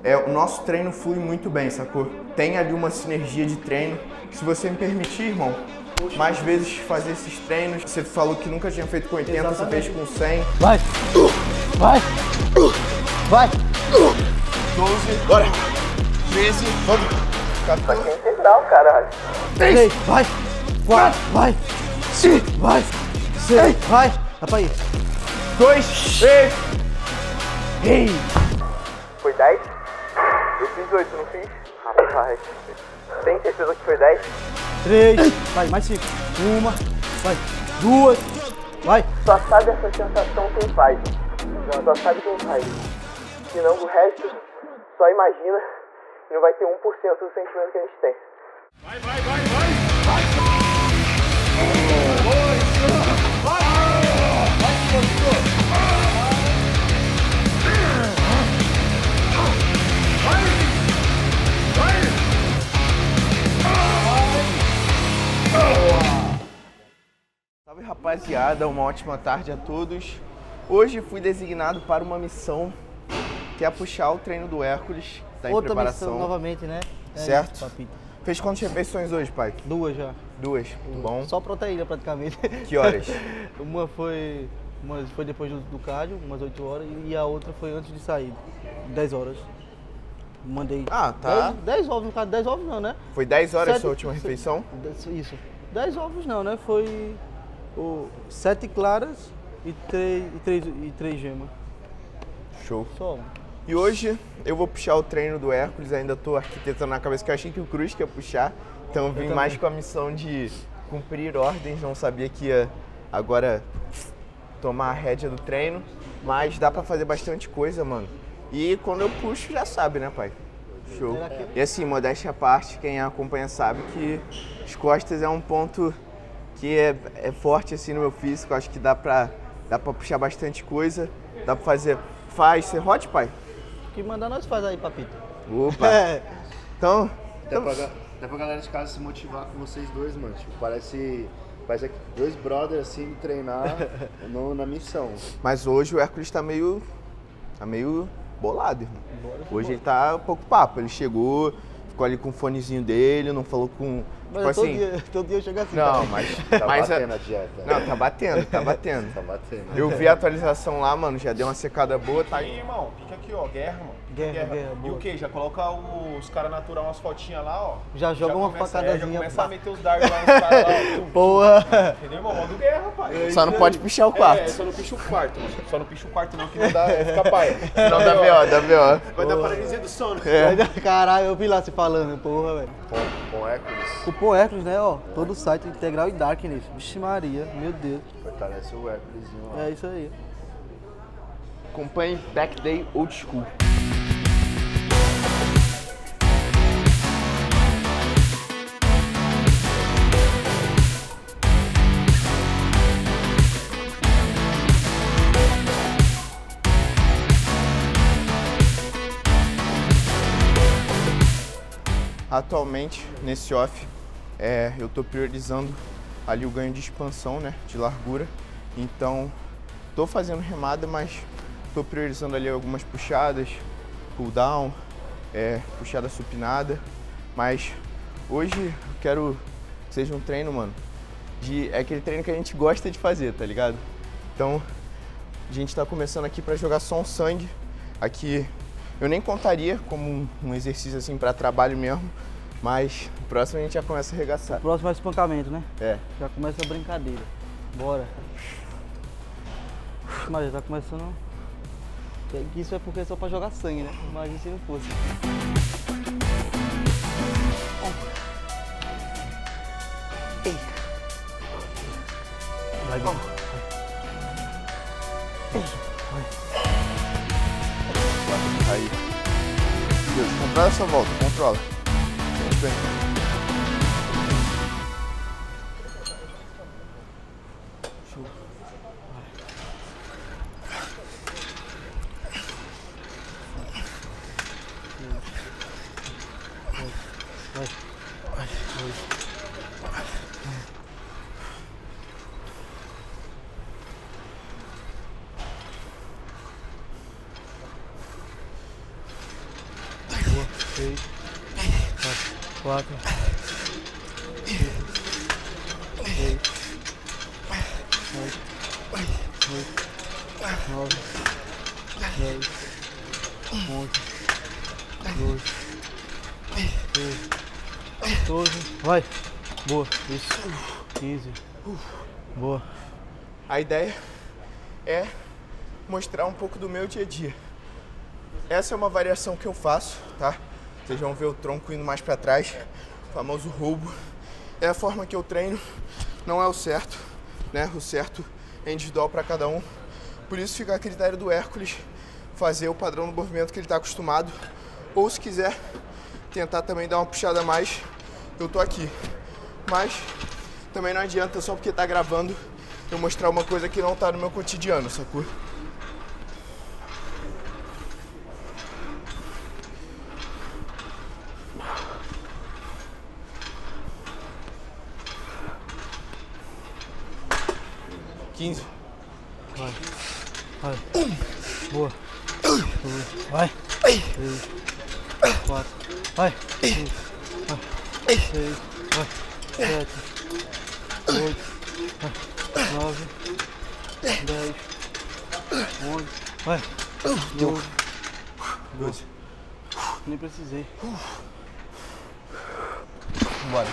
o nosso treino flui muito bem, sacou? Tem ali uma sinergia de treino. Se você me permitir, irmão, mais vezes fazer esses treinos. Você falou que nunca tinha feito com 80, exatamente. Você fez com 100. Vai! Vai! Vai! 12, bora! 13, vamos! 14. Tá aqui integral, caralho. 3, vai! 4, vai! 5, vai! 6, vai! Dá pra ir. 2, 3. Ei! Foi 10? Eu fiz 8, não fiz? Rapaz. Tem certeza que foi 10? 3, vai, mais 5. 1, vai. 2, vai. Só sabe essa sensação quem faz. Só sabe quem faz. Senão o resto, só imagina e não vai ter 1% do sentimento que a gente tem. Vai, vai, vai, vai! Vai! Salve, rapaziada, uma ótima tarde a todos. Hoje fui designado para uma missão que é puxar o treino do Hércules. Tá em preparação missão novamente, né? Certo? Isso, papito. Fez quantas refeições hoje, pai? 2 já. 2, bom. Só proteína praticamente. Que horas? Uma foi depois do cardio, umas 8 horas, e a outra foi antes de sair, 10 horas. Mandei. Ah, tá. 10 ovos, no caso, 10 ovos não, né? Foi 10 horas a sua última refeição? Isso. 10 ovos não, né? Foi 7 claras e 3 gemas. Show. Só um. E hoje eu vou puxar o treino do Hércules, ainda tô arquitetando na cabeça que eu achei que o Cruz que ia puxar. Então eu vim mais com a missão de cumprir ordens, não sabia que ia agora tomar a rédea do treino. Mas dá pra fazer bastante coisa, mano. E quando eu puxo, já sabe, né, pai? Show. E assim, modéstia à parte, quem acompanha sabe que as costas é um ponto que é forte assim no meu físico. Acho que dá pra puxar bastante coisa. Dá pra fazer... Faz serrote, pai? Que mandar nós faz aí, papito. Opa! Então... Dá pra galera de casa se motivar com vocês dois, mano. Tipo, parece que dois brothers assim treinar na missão. Mas hoje o Hércules tá meio bolado, irmão. Hoje ele tá um pouco papo. Ele chegou, ficou ali com o fonezinho dele, não falou com... Mas tipo assim, todo dia eu chego assim. não, cara. mas... Tá batendo a dieta. Não, tá batendo. Tá batendo. Eu vi a atualização lá, mano, já deu uma secada boa, tá Aí, irmão, fica aqui, ó, guerra, mano. Guerra, E boa. o que? Já coloca os caras natural umas fotinhas lá, ó. Já joga uma começa, facadazinha. já começa a meter os dardos lá nos caras lá. Porra! Entendeu, irmão? Modo guerra, pai. Só não pode pichar o quarto. Só não picha o quarto, mano. Só não picha o quarto não, que não dá, fica paia. Não dá BO. Vai dar paralisia do sono. Caralho, eu vi lá você falando, porra, velho. Com Hércules. Cupom Hércules, né, ó. Todo o site integral e Darkness. Vixe Maria, meu Deus. Fortalece o Hérculesinho lá. É isso aí. Acompanhe Back Day Old School. Atualmente, nesse off, eu estou priorizando ali o ganho de expansão, né, de largura. Então, estou fazendo remada, mas estou priorizando ali algumas puxadas, pull down, puxada supinada. Mas hoje eu quero que seja um treino, mano, é aquele treino que a gente gosta de fazer, tá ligado? Então, a gente está começando aqui para jogar só um sangue. Aqui eu nem contaria como um exercício assim para trabalho mesmo, mas o próximo a gente já começa a arregaçar. O próximo é espancamento, né? É. Já começa a brincadeira. Bora. Mas já tá começando... Isso é porque é só pra jogar sangue, né? Imagina se não fosse. Ei. Vai, bom. Aí. Deus, controla essa volta, controla. Muito bem. Show. Vai. 6, 4, 5, 6, 8, 9, 10, 11, 12, 13, 14, vai, boa, isso, 15, boa. A ideia é mostrar um pouco do meu dia a dia. Essa é uma variação que eu faço, tá? Vocês vão ver o tronco indo mais para trás, o famoso roubo. É a forma que eu treino, não é o certo, né? O certo é individual para cada um. Por isso fica a critério do Hércules fazer o padrão do movimento que ele está acostumado. Ou se quiser tentar também dar uma puxada a mais, eu tô aqui. Mas também não adianta só porque tá gravando eu mostrar uma coisa que não tá no meu cotidiano, sacou? Vai, vai, boa, 2, vai, 3, 4, vai, 5, vai, 6, vai, 7, 8, vai, 9, 10, 11, vai, 12, nem precisei. Vambora.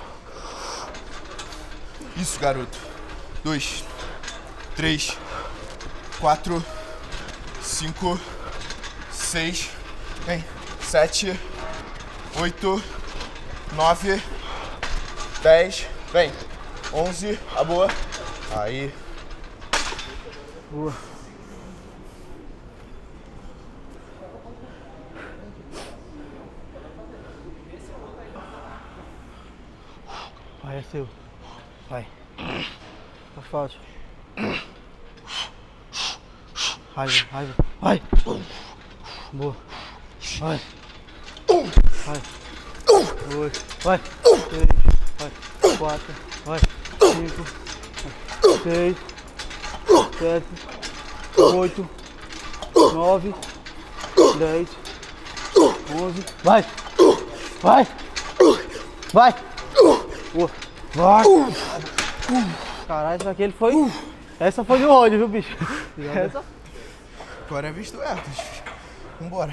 Isso, garoto. 2, 3, 4, 5, 6, vem, 7, 8, 9, 10, vem, 11, a boa. Aí. Boa. Vai, é seu. Vai. Tá fácil. Raiva, raiva. Vai! Boa. Vai. Vai. 2. Vai. 3. Vai. 4. Vai. 5. 6. 7. 8. 9. 10. 11. Vai. Vai. Vai. Boa. Vai. Caralho, isso aqui ele foi. Essa foi no ódio, viu, bicho? Essa. Agora é a vez do Hércules. Vambora.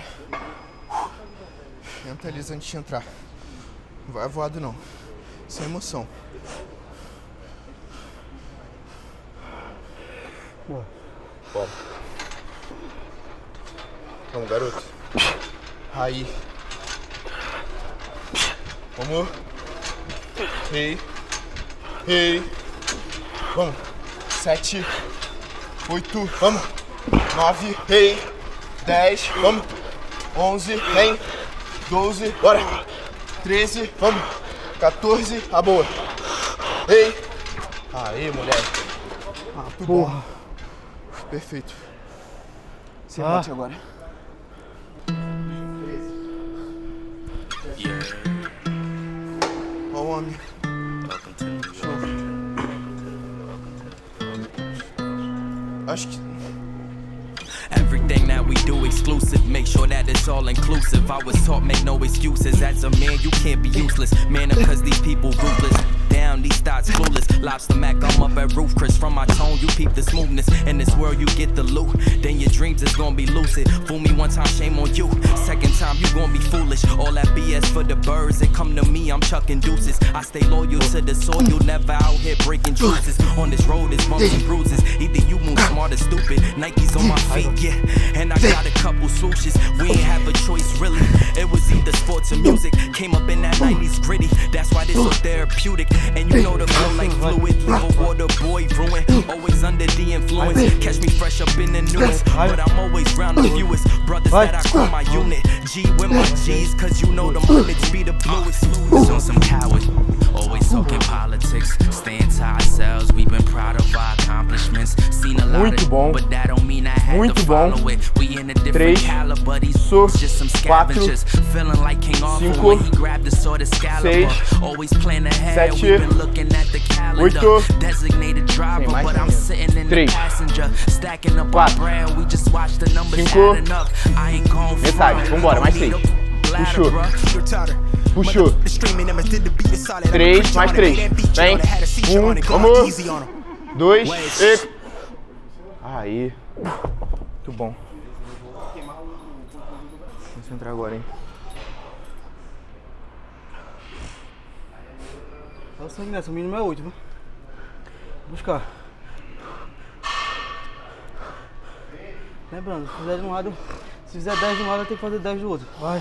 Mentaliza antes de entrar. Não vai voado não. Sem emoção. Boa. Bora. Vamos, garoto. Aí. Vamos. Ei. Ei. Vamos. 7. 8. Vamos. 9. Ei. 10. Vamos. 11. Vem. 12. Bora. 13. Vamos. 14. A boa. Ei. Aí, moleque. Muito Porra. bom. Perfeito. Você bate agora. Ó o homem. Show. Acho que... Everything that we do exclusive, make sure that it's all inclusive. I was taught make no excuses. As a man, you can't be useless. Man, cause these people ruthless. Damn, these thoughts clueless. Lobster Mac, I'm up at roof. Chris, from my tone, you peep the smoothness. In this world, you get the loot. Then your dreams is gonna be lucid. Fool me one time, shame on you. Second time, you gonna be foolish. All that BS for the birds that come to me, I'm chucking deuces. I stay loyal to the soil, never out here breaking juices. On this road, it's bumps and bruises. Either you move smart or stupid. Nike's on my feet, yeah. And I got a couple swooshes. We ain't have a choice, really. It was either sports or music. Came up in that 90s gritty. That's why this so therapeutic. And you know the flow like fluid. Leave a water boy ruin. Always under the influence. Catch me fresh up in the newest. But I'm always round the fewest. Brothers that I call my unit. G with my G's, cause you know the moments be the bluest. So some coward. Always talking politics. Staying to ourselves. We've been proud of our accomplishments. Seen a lot of but that don't mean I had to follow it. We in a different caliber. These just some scavengers. Feeling like King Arthur when he grabbed the sword Excalibur. Always plan ahead. We've been looking at the calendar. Designated driver, but I'm sitting in the passenger. Stacking up our bread. We just watch the numbers adding up. I ain't going for Vambora, mais 6. Puxou. Puxou. 3, mais 3. Vem. 1, vamos. 2, e... Aí. Muito bom. Vamos entrar agora, hein. Olha o sangue nessa, o mínimo é 8, viu? Buscar. Lembrando, se fizer de um lado, se fizer 10 de um lado, tem que fazer 10 do outro. Vai.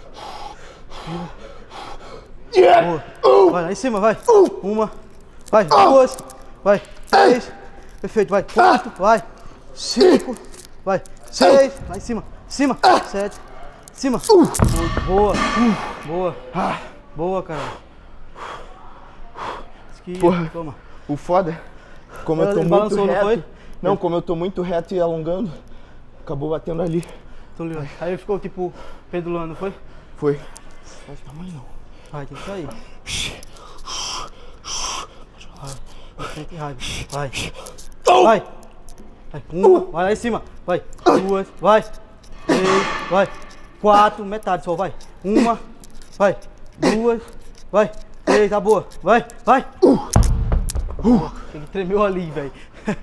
Boa. Vai lá em cima, vai. Uma. Vai. Duas. Vai. 3. Perfeito, vai. 4. Vai. 5. Vai. 6. Lá em cima. Cima. 7. Cima. 8. Boa. Boa. Boa, cara. Porra. Toma. O foda, como eu tô muito reto. Não, como eu tô muito reto e alongando, acabou batendo ali. Tô ligado. Aí ficou tipo pendulando, não foi? Foi. Não faz tamanho não. Vai, tem que sair. Vai. Não sente raiva. Vai. Vai. Vai. Uma. Vai lá em cima. Vai. 2. Vai. 3. Vai. 4. Metade só. Vai. Uma. Vai. 2. Vai. 3. Tá boa. Vai. Vai. Ele tremeu ali, velho.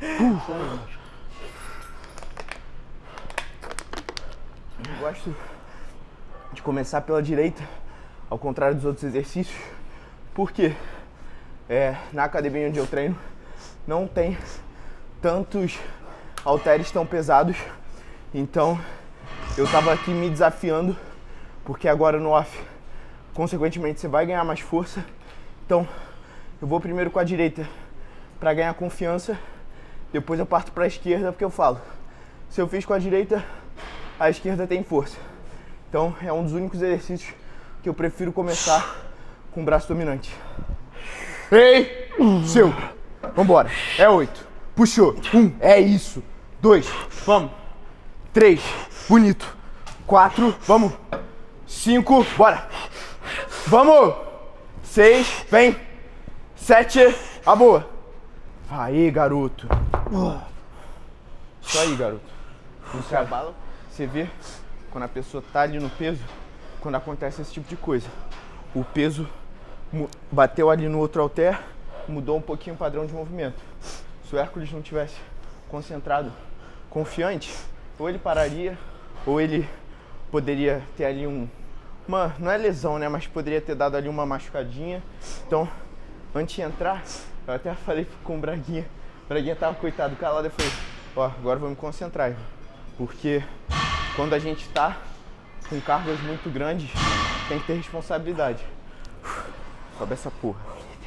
Eu gosto de começar pela direita, ao contrário dos outros exercícios, porque na academia onde eu treino não tem tantos halteres tão pesados, então eu tava aqui me desafiando, porque agora no off, consequentemente, você vai ganhar mais força, então eu vou primeiro com a direita para ganhar confiança, depois eu parto para a esquerda, porque eu falo, se eu fiz com a direita, a esquerda tem força. Então é um dos únicos exercícios que eu prefiro começar com o braço dominante. Ei! Seu! Vambora! É 8. Puxou. 1. É isso. 2. Vamos. 3. Bonito. 4. Vamos. 5. Bora. Vamos. 6. Vem. 7. A boa. Aí, garoto. Isso aí, garoto. Cara, você vê quando a pessoa tá ali no peso, quando acontece esse tipo de coisa. O peso bateu ali no outro halter, mudou um pouquinho o padrão de movimento. Se o Hércules não tivesse concentrado, confiante, ou ele pararia, ou ele poderia ter ali não é lesão, né, mas poderia ter dado ali uma machucadinha. Então, antes de entrar, eu até falei com o Braguinha. O Braguinha tava, coitado, calado. Eu falei, agora eu vou me concentrar, irmão. Porque quando a gente tá com cargas muito grandes, tem que ter responsabilidade. Sobe essa porra.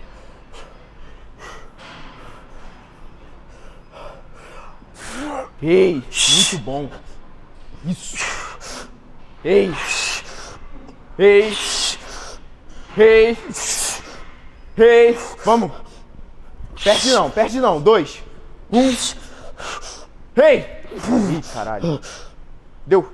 Ei, muito bom. Isso. Ei. Ei. Ei. Ei. Vamos. Perde não. 2. 1. Ei. Ih, caralho. Deu.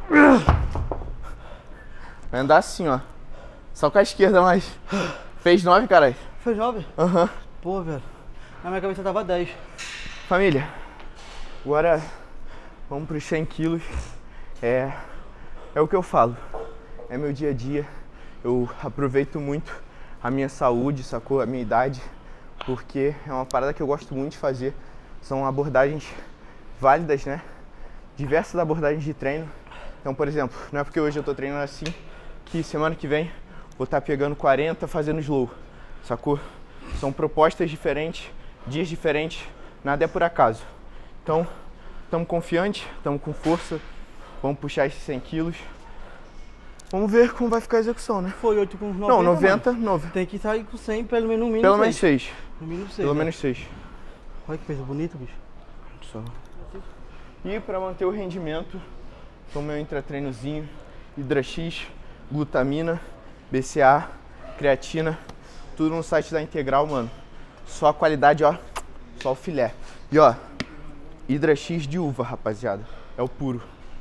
Vai andar assim, ó. Só com a esquerda, mas... Fez 9, caralho. Fez 9? Aham. Pô, velho. Na minha cabeça tava 10. Família, agora vamos pros 100 quilos. É o que eu falo. É meu dia a dia. Eu aproveito muito a minha saúde, sacou? A minha idade. Porque é uma parada que eu gosto muito de fazer. São abordagens válidas, né? Diversas abordagens de treino. Então, por exemplo, não é porque hoje eu tô treinando assim que semana que vem vou estar pegando 40 fazendo slow, sacou? São propostas diferentes, dias diferentes, nada é por acaso. Então, estamos confiantes, estamos com força, vamos puxar esses 100 quilos. Vamos ver como vai ficar a execução, né? Foi 8 com 90. Não, 90, 9. Tem que sair com 100, pelo menos no mínimo. Pelo menos 6. No mínimo 6. Pelo né? menos 6. Olha que peso bonito, bicho. Só. E para manter o rendimento, tomo meu intratreinozinho, Hydra X, glutamina, BCA, creatina, tudo no site da Integral, mano. Só a qualidade, ó, só o filé. E ó, Hydra X de uva, rapaziada, é o puro.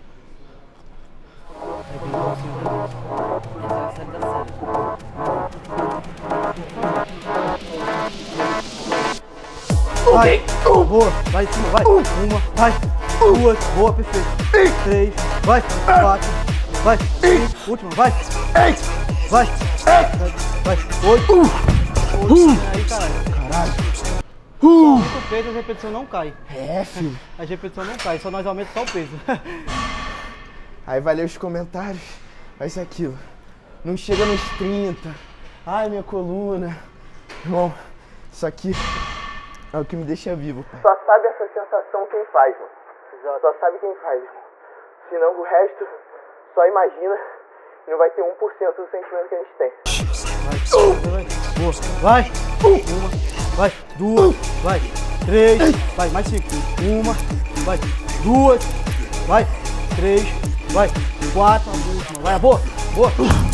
Vai, boa, vai em cima, vai. Uma, vai. Duas, boa, perfeito. 3, vai. 4, vai. Última, vai. Vai. Vai. 8. Aí, caralho. Só muito peso, a repetição não cai. É, filho. A repetição não cai, só nós aumentamos só o peso. Aí vai ler os comentários, vai ser aquilo. Não chega nos 30. Ai, minha coluna. Irmão, isso aqui é o que me deixa vivo, pai. Só sabe essa sensação quem faz, mano. Só sabe quem faz, irmão. Senão o resto só imagina e não vai ter 1% do sentimento que a gente tem. Boa. Vai. Uma. Vai, 2, vai, 3, vai, mais 5. 1, vai, 2, vai, 3, vai, 4, a última, vai, boa, boa.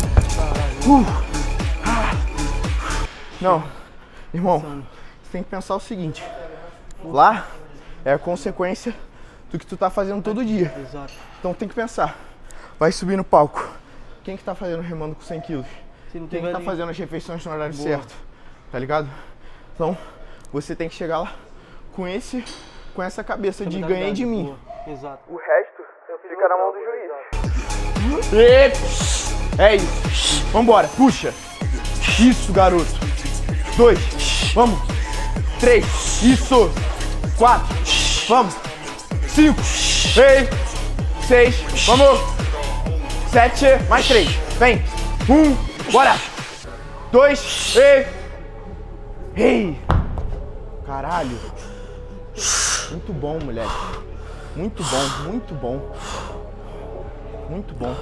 Não, irmão, você tem que pensar o seguinte, lá é a consequência do que tu tá fazendo todo dia. Exato. Então tem que pensar, vai subir no palco, quem que tá fazendo remando com 100 quilos? Quem que tá fazendo as refeições no horário certo, tá ligado? Então, você tem que chegar lá com essa cabeça de ganhei de mim. Exato. O resto fica na mão do juiz. É isso. Vambora, puxa. Isso, garoto. 2, vamos. 3, isso. 4, vamos. 5, 6, vamos. 7, mais 3. Vem. 1, bora. 2, ei! Caralho! Muito bom, moleque. Muito bom, muito bom. Muito bom.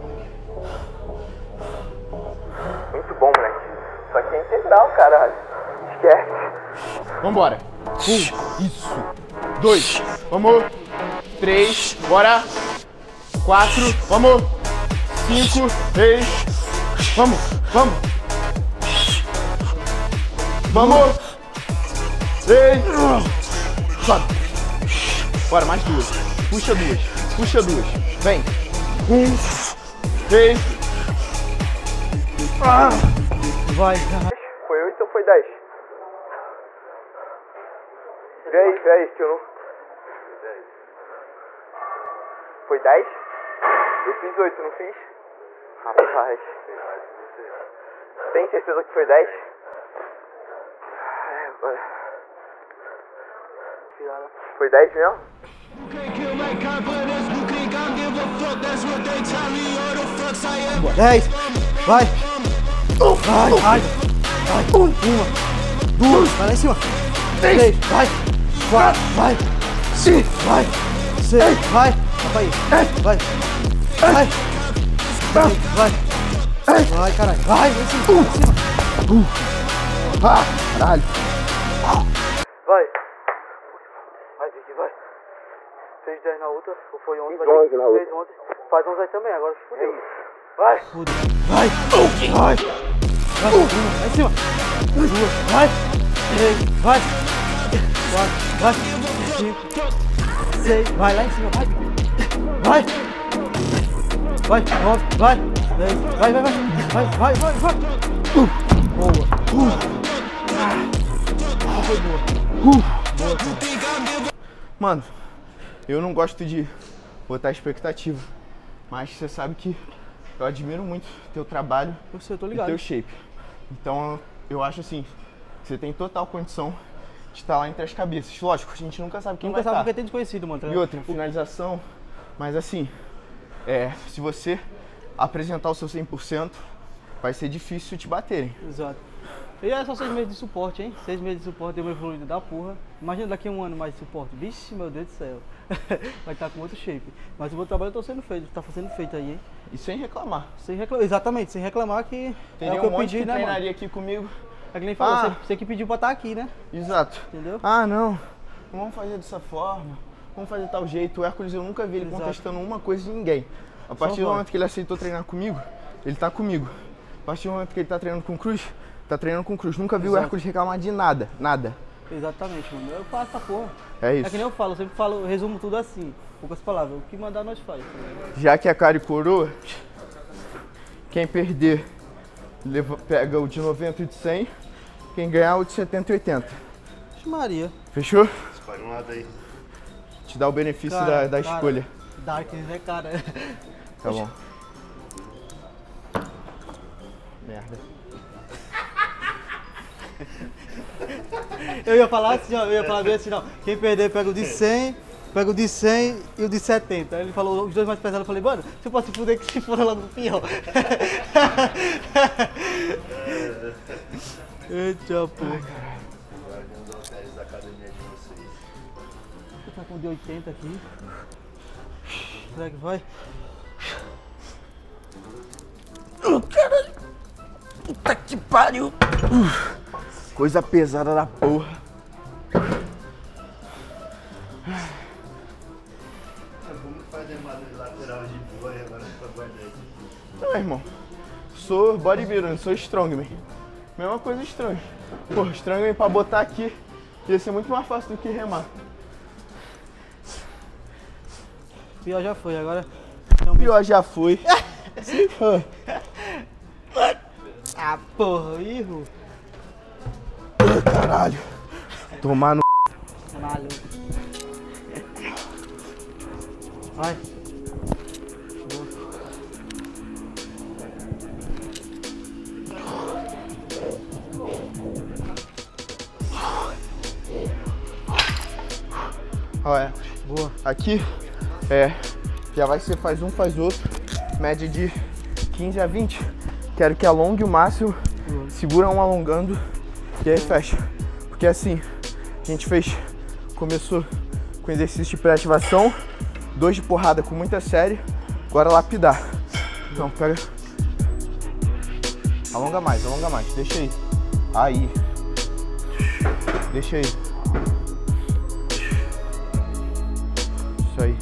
Muito bom, moleque. Só que é integral, caralho. Esquece. Vambora. 1, isso. 2, vamos. 3, bora. 4, vamos. 5, 6. Vamos, vamos. Vamos! Ei! Sobe! Bora, mais 2. Puxa 2. Puxa 2. Vem! 1, 3. Vai! Foi 8 ou foi 10? Vê aí, que eu não... Foi 10? Eu fiz 8, não fiz? Rapaz. Tem certeza que foi 10? Foi 10 mesmo? 10, vai! Vai! 1, 2, vai lá em cima! 3, vai! 4, vai! 5, vai! 6, vai! Vai! Vai! Vai, caralho! Vai! Em cima! Caralho! Vai! Vai, Vicky, vai! Fez 10 na outra, ou foi 11? Vai 11 na outra. Fez 11. Faz 11 aí também, agora se fudeu. Vai! Vai! Vai! Vai! Vai em cima! 2, vai! 3, vai! 4, vai! 5, 6, vai lá em cima, vai! Vai! Vai! 9, vai! 10, vai! Boa! Foi boa! Mano, eu não gosto de botar expectativa, mas você sabe que eu admiro muito teu trabalho Eu tô e ligado. teu shape. Então eu acho assim, você tem total condição de estar lá entre as cabeças. Lógico, a gente nunca sabe quem Nunca vai sabe estar. porque tem desconhecido, mano. Tá E ligado? outra, finalização, mas assim, se você apresentar o seu 100%, vai ser difícil te baterem. Exato. E é só 6 meses de suporte, hein? 6 meses de suporte, deu uma evoluída da porra. Imagina daqui a 1 ano mais de suporte. Vixe, meu Deus do céu. Vai estar com outro shape. Mas o meu trabalho tá sendo feito, tá sendo feito aí, hein? E sem reclamar. Sem reclamar, exatamente, sem reclamar que Teria é o que um eu monte pedi, que né, mano? treinaria aqui comigo. É que nem falou, Ah. você que pediu pra estar aqui, né? Exato. Entendeu? Ah, não vamos fazer dessa forma, vamos fazer tal jeito. O Hércules, eu nunca vi ele Exato. contestando uma coisa de ninguém. A partir do vai. momento que ele aceitou treinar comigo, ele tá comigo. A partir do momento que ele tá treinando com o Cruz, tá treinando com o Cruz. Nunca vi o Exato. Hércules reclamar de nada, nada. Exatamente, mano. Eu faço essa porra. É É isso. que nem eu falo, eu sempre falo, eu resumo tudo assim. Poucas palavras. O que mandar nós faz. Tá ligado? Já que é cara e coroa, quem perder pega o de 90 e de 100, quem ganhar o de 70 e 80. Vixe, Maria. Fechou? Escolhe um lado aí. Te dá o benefício Cara, da cara. escolha. Dark, né, cara? Tá bom. merda. Eu ia falar assim, ó, eu ia falar bem assim, não. Quem perder pega o de 100, pega o de 100 e o de 70. Aí ele falou os dois mais pesados, eu falei, mano, você pode se fuder que se for lá no pior. Eita, pô. Guardando os halteres da academia de vocês. Vou tá com o de 80 aqui. Será que vai? Caralho! Puta que pariu! Coisa pesada da porra. Como fazer uma lateral de boa e agora pra guardar isso? Não, irmão. Sou bodybuilder, não sou strongman. Mesma coisa strong. Pô, strongman pra botar aqui ia ser muito mais fácil do que remar. Pior já foi, agora... Pior já foi. Ah, porra, erro. Caralho. Tomar no... Maluco. Vai. Boa. Olha, Boa. aqui já vai ser faz um, faz outro. Média de 15 a 20. Quero que alongue o máximo. Segura um alongando e aí fecha. Porque assim, a gente começou com exercício de pré-ativação, 2 de porrada com muita série, agora lapidar. Então pega. Alonga mais, deixa aí. Aí. Deixa aí. Isso aí.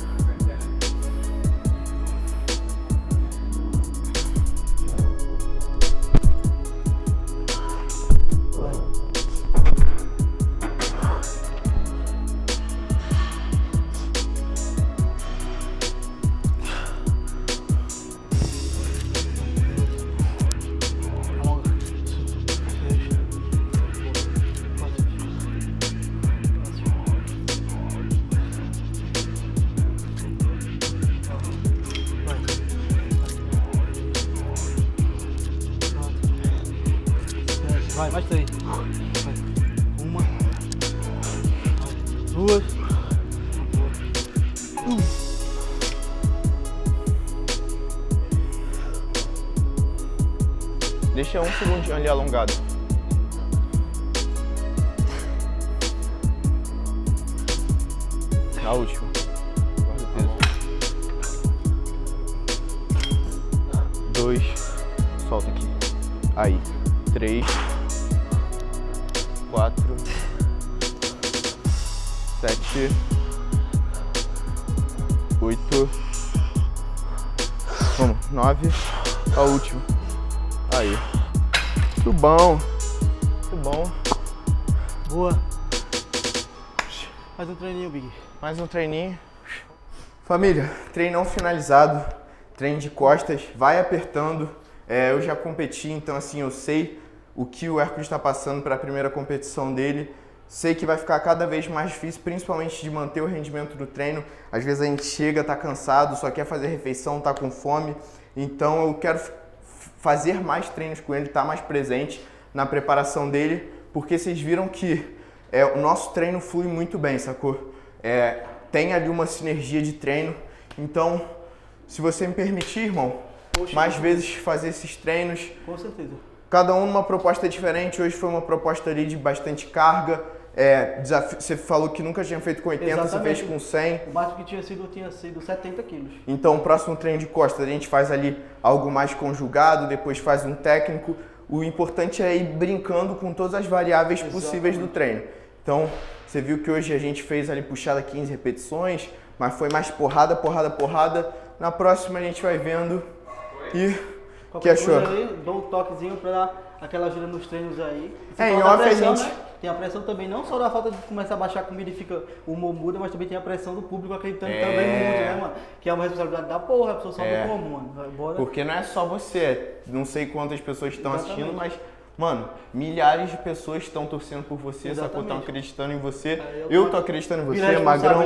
Vai, mais 3. Vai. 1, 2. Deixa um segundinho ali alongado. A última. Guarda o peso. 2. Solta aqui. Aí. 3. 4. 7. 8. Vamos. 9. A última. Aí. Muito bom. Muito bom. Boa. Mais um treininho, Big. Mais um treininho. Família, treinão finalizado. Treino de costas. Vai apertando. Eu já competi, então assim, eu sei o que o Hércules está passando para a primeira competição dele. Sei que vai ficar cada vez mais difícil, principalmente de manter o rendimento do treino. Às vezes a gente chega, tá cansado, só quer fazer refeição, tá com fome. Então eu quero fazer mais treinos com ele, estar mais presente na preparação dele, porque vocês viram que o nosso treino flui muito bem, sacou? Tem ali uma sinergia de treino. Então, se você me permitir, irmão, mais vezes fazer esses treinos. Com certeza. Cada um numa proposta diferente. Hoje foi uma proposta ali de bastante carga. Você falou que nunca tinha feito com 80, Exatamente. Você fez com 100. O máximo que tinha sido 70 quilos. Então, o próximo treino de costas a gente faz ali algo mais conjugado, depois faz um técnico. O importante é ir brincando com todas as variáveis possíveis do treino. Então, você viu que hoje a gente fez ali puxada 15 repetições, mas foi mais porrada, porrada, porrada. Na próxima a gente vai vendo e... O que achou? Aí, dou um toquezinho pra dar aquela ajuda nos treinos aí. Em off a gente... né? Tem a pressão também, não só da falta de começar a baixar a comida e fica o humor muda, mas também tem a pressão do público acreditando também muito, né, mano? Que é uma responsabilidade da porra, a pessoa só não como, mano. Bora. Porque não é só você, não sei quantas pessoas estão assistindo, mas, mano, milhares de pessoas estão torcendo por você, sacou? Estão acreditando em você. Eu tô acreditando em você, Magrão.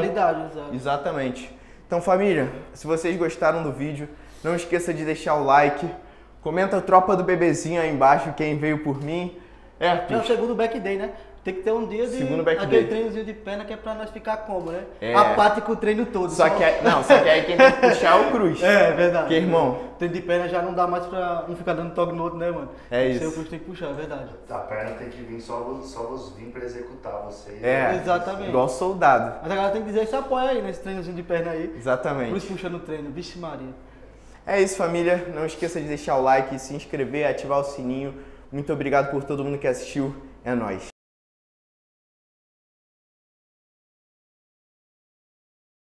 Exatamente. Então, família, se vocês gostaram do vídeo, não esqueça de deixar o like, Comenta a tropa do bebezinho aí embaixo, quem veio por mim. É o Picho. segundo back day, né? Tem que ter um dia de Segundo back aquele day. treinozinho de perna que é pra nós ficar como, né? É. Apático o treino todo. Só que aí quem tem que puxar é o Cruz. É verdade. Porque, irmão, Treino de perna já não dá mais pra um ficar dando toque no outro, né, mano? É Seu isso. Cruz tem que puxar, é verdade. A perna tem que vir, só vos vir pra executar vocês. Exatamente. igual soldado. Mas a galera tem que dizer, se apoia aí nesse treinozinho de perna aí. Exatamente. Cruz puxando o treino, vixe Maria. É isso, família. Não esqueça de deixar o like, se inscrever, ativar o sininho. Muito obrigado por todo mundo que assistiu. É nóis.